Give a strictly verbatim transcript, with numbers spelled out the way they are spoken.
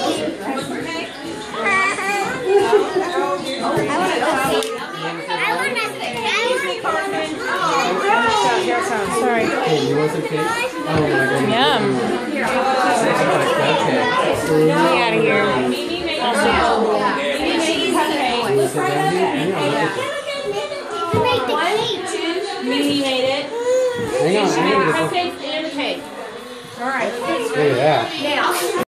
Sorry. Hey, you want some cake? Oh my goodness. Yum. Get me out of here. Mimi made it. Hang on, hang on. Cupcakes and a cake. All right. Look at that. Now.